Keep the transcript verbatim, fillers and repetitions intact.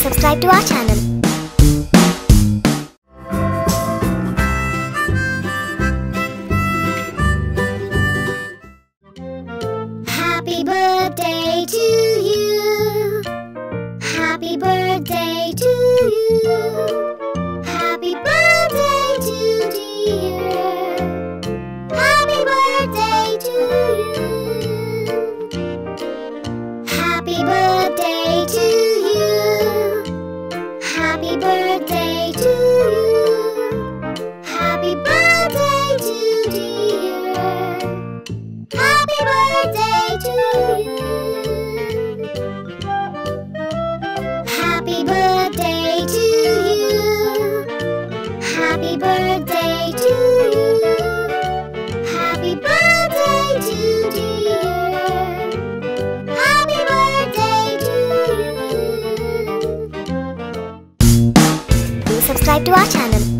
subscribe to our channel. Happy birthday to you. Happy birthday to you. Happy birthday to dear. Happy birthday to you. Happy birthday to you. Happy birthday to you. Happy birthday to dear. Happy birthday to you. Happy birthday to you. Happy birthday to you. Happy birthday to dear. Happy birthday to you. Please subscribe to our channel.